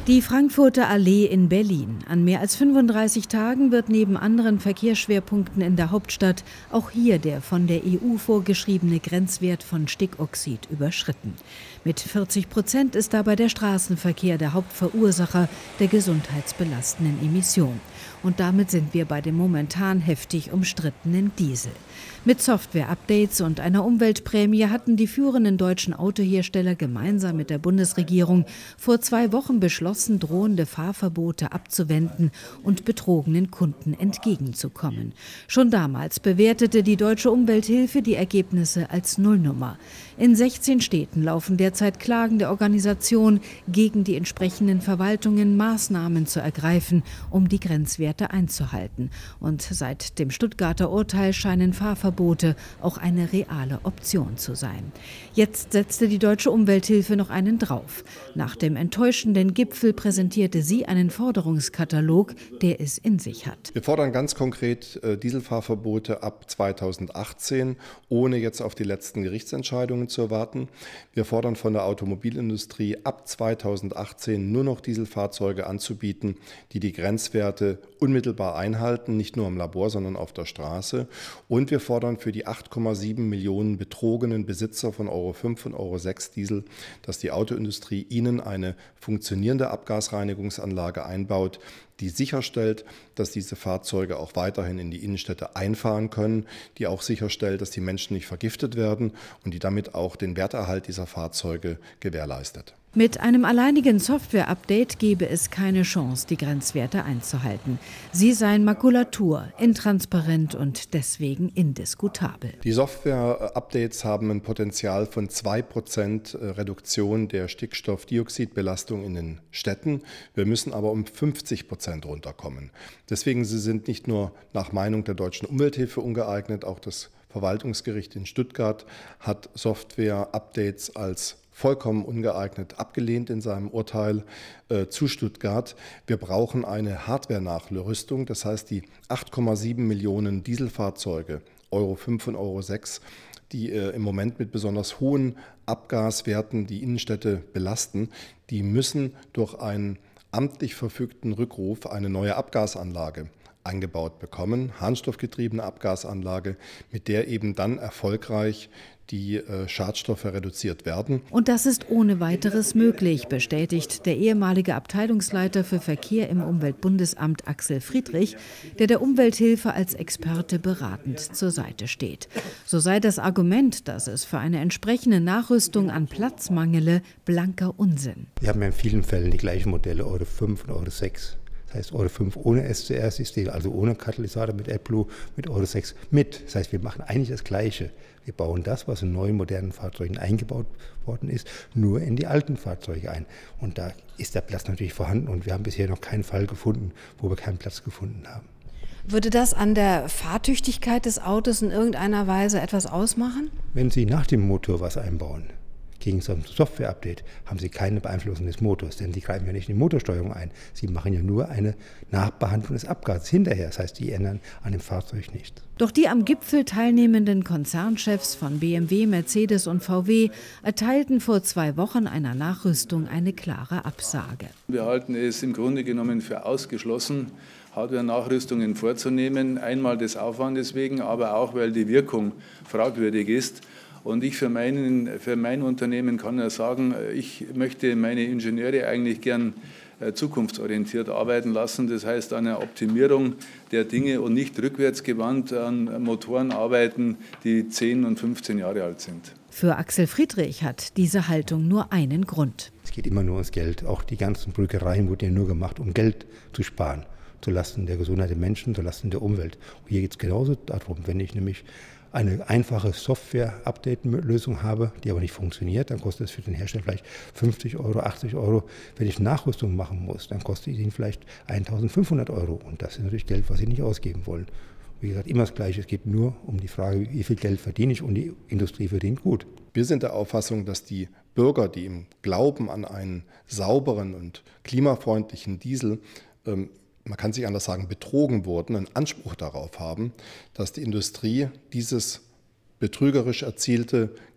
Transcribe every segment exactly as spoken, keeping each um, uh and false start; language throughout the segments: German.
Die Frankfurter Allee in Berlin. An mehr als fünfunddreißig Tagen wird neben anderen Verkehrsschwerpunkten in der Hauptstadt auch hier der von der E U vorgeschriebene Grenzwert von Stickoxid überschritten. Mit vierzig Prozent ist dabei der Straßenverkehr der Hauptverursacher der gesundheitsbelastenden Emission. Und damit sind wir bei dem momentan heftig umstrittenen Diesel. Mit Software-Updates und einer Umweltprämie hatten die führenden deutschen Autohersteller gemeinsam mit der Bundesregierung vor zwei Wochen beschlossen, drohende Fahrverbote abzuwenden und betrogenen Kunden entgegenzukommen. Schon damals bewertete die Deutsche Umwelthilfe die Ergebnisse als Nullnummer. In sechzehn Städten laufen derzeit Klagen der Organisation gegen die entsprechenden Verwaltungen, Maßnahmen zu ergreifen, um die Grenzwerte einzuhalten. Und seit dem Stuttgarter Urteil scheinen Fahrverbote auch eine reale Option zu sein. Jetzt setzte die Deutsche Umwelthilfe noch einen drauf. Nach dem enttäuschenden Gipfel präsentierte sie einen Forderungskatalog, der es in sich hat. Wir fordern ganz konkret äh, Dieselfahrverbote ab zweitausendachtzehn, ohne jetzt auf die letzten Gerichtsentscheidungen zu warten. Wir fordern von der Automobilindustrie ab zweitausendachtzehn nur noch Dieselfahrzeuge anzubieten, die die Grenzwerte unmittelbar einhalten, nicht nur im Labor, sondern auf der Straße. Und wir fordern für die acht Komma sieben Millionen betrogenen Besitzer von Euro fünf und Euro sechs Diesel, dass die Autoindustrie ihnen eine funktionierende Abgasreinigungsanlage einbaut, die sicherstellt, dass diese Fahrzeuge auch weiterhin in die Innenstädte einfahren können, die auch sicherstellt, dass die Menschen nicht vergiftet werden und die damit auch den Werterhalt dieser Fahrzeuge gewährleistet. Mit einem alleinigen Software-Update gebe es keine Chance, die Grenzwerte einzuhalten. Sie seien Makulatur, intransparent und deswegen indiskutabel. Die Software-Updates haben ein Potenzial von zwei Prozent Reduktion der Stickstoffdioxidbelastung in den Städten. Wir müssen aber um fünfzig Prozent runterkommen. Deswegen sie sind nicht nur nach Meinung der Deutschen Umwelthilfe ungeeignet, auch das Verwaltungsgericht in Stuttgart hat Software-Updates als vollkommen ungeeignet abgelehnt in seinem Urteil äh, zu Stuttgart. Wir brauchen eine Hardware-Nachrüstung, das heißt die acht Komma sieben Millionen Dieselfahrzeuge, Euro fünf und Euro sechs, die äh, im Moment mit besonders hohen Abgaswerten die Innenstädte belasten, die müssen durch einen amtlich verfügten Rückruf eine neue Abgasanlage eingebaut bekommen, harnstoffgetriebene Abgasanlage, mit der eben dann erfolgreich die äh, Schadstoffe reduziert werden. Und das ist ohne weiteres möglich, bestätigt der ehemalige Abteilungsleiter für Verkehr im Umweltbundesamt Axel Friedrich, der der Umwelthilfe als Experte beratend zur Seite steht. So sei das Argument, dass es für eine entsprechende Nachrüstung an Platz mangele, blanker Unsinn. Wir haben ja in vielen Fällen die gleichen Modelle, Euro fünf und Euro sechs. Das heißt Euro fünf ohne S C R-System, also ohne Katalysator mit AdBlue, mit Euro sechs mit. Das heißt, wir machen eigentlich das Gleiche. Wir bauen das, was in neuen modernen Fahrzeugen eingebaut worden ist, nur in die alten Fahrzeuge ein. Und da ist der Platz natürlich vorhanden und wir haben bisher noch keinen Fall gefunden, wo wir keinen Platz gefunden haben. Würde das an der Fahrtüchtigkeit des Autos in irgendeiner Weise etwas ausmachen? Wenn Sie nach dem Motor was einbauen, gegen so ein Software-Update, haben Sie keine Beeinflussung des Motors, denn die greifen ja nicht in die Motorsteuerung ein. Sie machen ja nur eine Nachbehandlung des Abgases hinterher, das heißt, die ändern an dem Fahrzeug nichts. Doch die am Gipfel teilnehmenden Konzernchefs von B M W, Mercedes und V W erteilten vor zwei Wochen einer Nachrüstung eine klare Absage. Wir halten es im Grunde genommen für ausgeschlossen, Hardware-Nachrüstungen vorzunehmen, einmal des Aufwandes wegen, aber auch, weil die Wirkung fragwürdig ist. Und ich für, meinen, für mein Unternehmen kann ja sagen, ich möchte meine Ingenieure eigentlich gern zukunftsorientiert arbeiten lassen. Das heißt an einer Optimierung der Dinge und nicht rückwärtsgewandt an Motoren arbeiten, die zehn und fünfzehn Jahre alt sind. Für Axel Friedrich hat diese Haltung nur einen Grund. Es geht immer nur ums Geld. Auch die ganzen Brückereien wurden ja nur gemacht, um Geld zu sparen. Zulasten der Gesundheit der Menschen, zulasten der Umwelt. Und hier geht es genauso darum, wenn ich nämlich eine einfache Software-Update-Lösung habe, die aber nicht funktioniert, dann kostet es für den Hersteller vielleicht fünfzig Euro, achtzig Euro. Wenn ich Nachrüstung machen muss, dann kostet es ihn vielleicht eintausendfünfhundert Euro. Und das ist natürlich Geld, was Sie nicht ausgeben wollen. Wie gesagt, immer das Gleiche. Es geht nur um die Frage, wie viel Geld verdiene ich, und die Industrie verdient gut. Wir sind der Auffassung, dass die Bürger, die im Glauben an einen sauberen und klimafreundlichen Diesel ähm, man kann sich anders sagen, betrogen wurden, einen Anspruch darauf haben, dass die Industrie dieses betrügerisch erzielte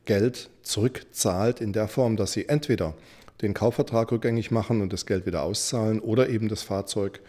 Geld zurückzahlt in der Form, dass sie entweder den Kaufvertrag rückgängig machen und das Geld wieder auszahlen oder eben das Fahrzeug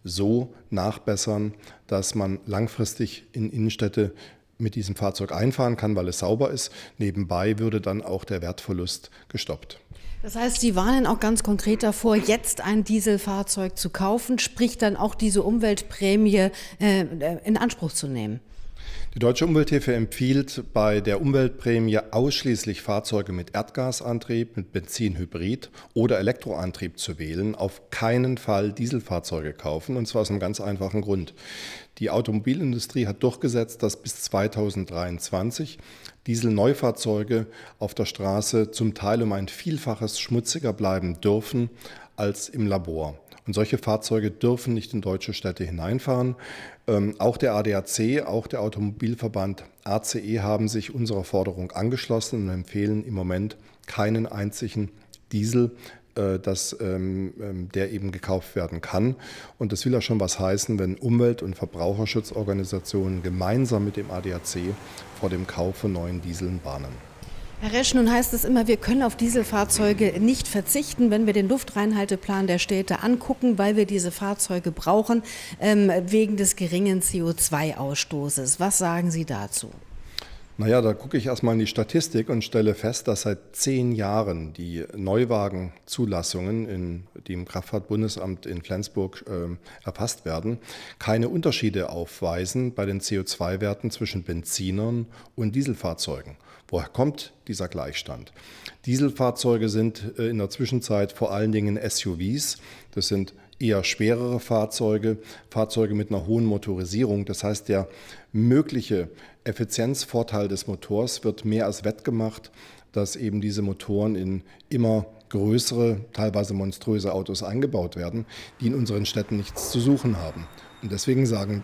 so nachbessern, dass man langfristig in Innenstädte mit diesem Fahrzeug einfahren kann, weil es sauber ist. Nebenbei würde dann auch der Wertverlust gestoppt. Das heißt, Sie warnen auch ganz konkret davor, jetzt ein Dieselfahrzeug zu kaufen, sprich dann auch diese Umweltprämie äh, in Anspruch zu nehmen. Die Deutsche Umwelthilfe empfiehlt bei der Umweltprämie ausschließlich Fahrzeuge mit Erdgasantrieb, mit Benzinhybrid oder Elektroantrieb zu wählen, auf keinen Fall Dieselfahrzeuge kaufen, und zwar aus einem ganz einfachen Grund. Die Automobilindustrie hat durchgesetzt, dass bis zweitausenddreiundzwanzig Dieselneufahrzeuge auf der Straße zum Teil um ein Vielfaches schmutziger bleiben dürfen als im Labor. Und solche Fahrzeuge dürfen nicht in deutsche Städte hineinfahren. Ähm, auch der A D A C, auch der Automobilverband A C E haben sich unserer Forderung angeschlossen und empfehlen im Moment keinen einzigen Diesel, äh, das, ähm, der eben gekauft werden kann. Und das will ja schon was heißen, wenn Umwelt- und Verbraucherschutzorganisationen gemeinsam mit dem A D A C vor dem Kauf von neuen Dieseln warnen. Herr Resch, nun heißt es immer, wir können auf Dieselfahrzeuge nicht verzichten, wenn wir den Luftreinhalteplan der Städte angucken, weil wir diese Fahrzeuge brauchen, ähm, wegen des geringen C O zwei Ausstoßes. Was sagen Sie dazu? Naja, da gucke ich erstmal in die Statistik und stelle fest, dass seit zehn Jahren die Neuwagenzulassungen, in, die im Kraftfahrtbundesamt in Flensburg äh, erfasst werden, keine Unterschiede aufweisen bei den C O zwei Werten zwischen Benzinern und Dieselfahrzeugen. Woher kommt dieser Gleichstand? Dieselfahrzeuge sind in der Zwischenzeit vor allen Dingen S U Vs. Das sind eher schwerere Fahrzeuge, Fahrzeuge mit einer hohen Motorisierung. Das heißt, der mögliche Effizienzvorteil des Motors wird mehr als wettgemacht, dass eben diese Motoren in immer größere, teilweise monströse Autos eingebaut werden, die in unseren Städten nichts zu suchen haben. Und deswegen sagen,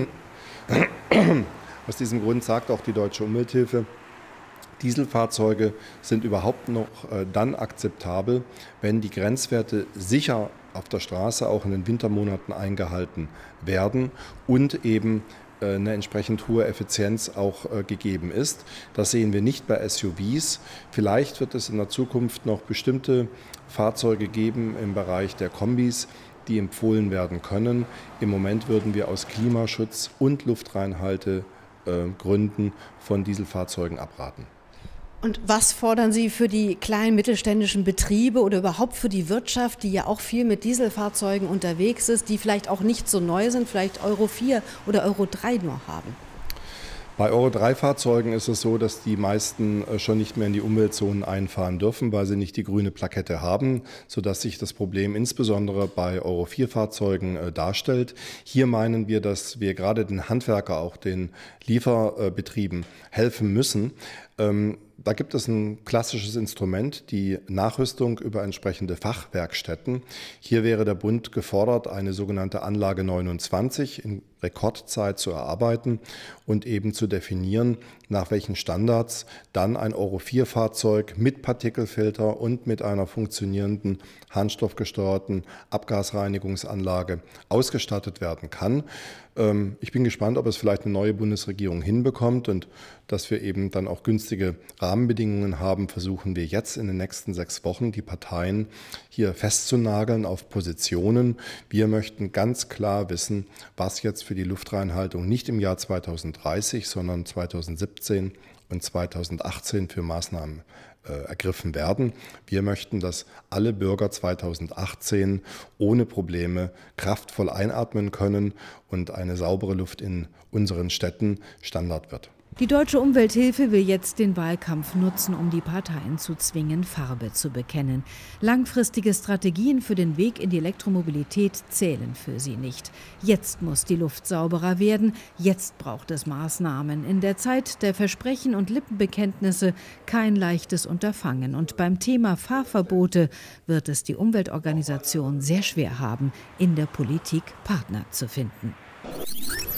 aus diesem Grund sagt auch die Deutsche Umwelthilfe, Dieselfahrzeuge sind überhaupt noch äh, dann akzeptabel, wenn die Grenzwerte sicher auf der Straße auch in den Wintermonaten eingehalten werden und eben äh, eine entsprechend hohe Effizienz auch äh, gegeben ist. Das sehen wir nicht bei S U Vs. Vielleicht wird es in der Zukunft noch bestimmte Fahrzeuge geben im Bereich der Kombis, die empfohlen werden können. Im Moment würden wir aus Klimaschutz- und Luftreinhaltegründen äh, von Dieselfahrzeugen abraten. Und was fordern Sie für die kleinen mittelständischen Betriebe oder überhaupt für die Wirtschaft, die ja auch viel mit Dieselfahrzeugen unterwegs ist, die vielleicht auch nicht so neu sind, vielleicht Euro vier oder Euro drei nur haben? Bei Euro drei Fahrzeugen ist es so, dass die meisten schon nicht mehr in die Umweltzonen einfahren dürfen, weil sie nicht die grüne Plakette haben, sodass sich das Problem insbesondere bei Euro vier Fahrzeugen äh, darstellt. Hier meinen wir, dass wir gerade den Handwerker, auch den Lieferbetrieben helfen müssen. Ähm, Da gibt es ein klassisches Instrument, die Nachrüstung über entsprechende Fachwerkstätten. Hier wäre der Bund gefordert, eine sogenannte Anlage neunundzwanzig in Rekordzeit zu erarbeiten und eben zu definieren, nach welchen Standards dann ein Euro vier Fahrzeug mit Partikelfilter und mit einer funktionierenden harnstoffgesteuerten Abgasreinigungsanlage ausgestattet werden kann. Ich bin gespannt, ob es vielleicht eine neue Bundesregierung hinbekommt und dass wir eben dann auch günstige Rahmenbedingungen haben, versuchen wir jetzt in den nächsten sechs Wochen die Parteien hier festzunageln auf Positionen. Wir möchten ganz klar wissen, was jetzt für die Luftreinhaltung nicht im Jahr zweitausenddreißig, sondern zweitausendsiebzehn und zweitausendachtzehn für Maßnahmen äh, ergriffen werden. Wir möchten, dass alle Bürger zweitausendachtzehn ohne Probleme kraftvoll einatmen können und eine saubere Luft in unseren Städten Standard wird. Die Deutsche Umwelthilfe will jetzt den Wahlkampf nutzen, um die Parteien zu zwingen, Farbe zu bekennen. Langfristige Strategien für den Weg in die Elektromobilität zählen für sie nicht. Jetzt muss die Luft sauberer werden, jetzt braucht es Maßnahmen. In der Zeit der Versprechen und Lippenbekenntnisse kein leichtes Unterfangen. Und beim Thema Fahrverbote wird es die Umweltorganisation sehr schwer haben, in der Politik Partner zu finden.